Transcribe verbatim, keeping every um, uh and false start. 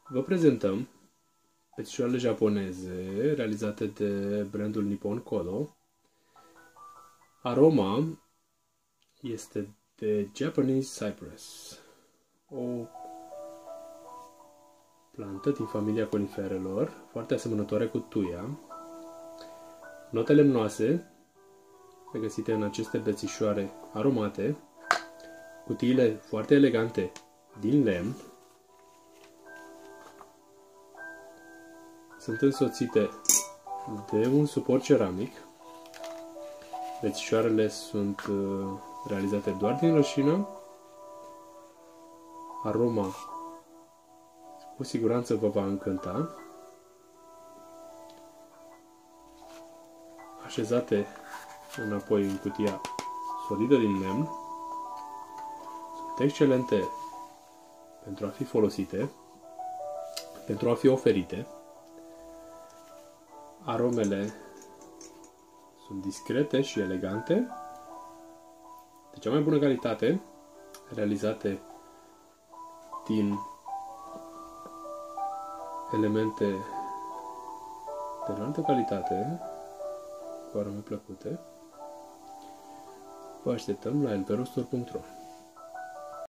Vă prezentăm pețișoarele japoneze realizate de brandul Nippon Kodo. Aroma este de Japanese Cypress, o plantă din familia coniferelor, foarte asemănătoare cu tuia. Note lemnoase regăsite în aceste bețișoare aromate, cutiile foarte elegante din lemn, sunt însoțite de un suport ceramic. Bețișoarele sunt realizate doar din rășină. Aroma cu siguranță vă va încânta. Așezate înapoi în cutia solidă din lemn, sunt excelente pentru a fi folosite, pentru a fi oferite. Aromele sunt discrete și elegante, de cea mai bună calitate, realizate din elemente de înaltă calitate, cu arome plăcute. Vă așteptăm la elberostore punct ro.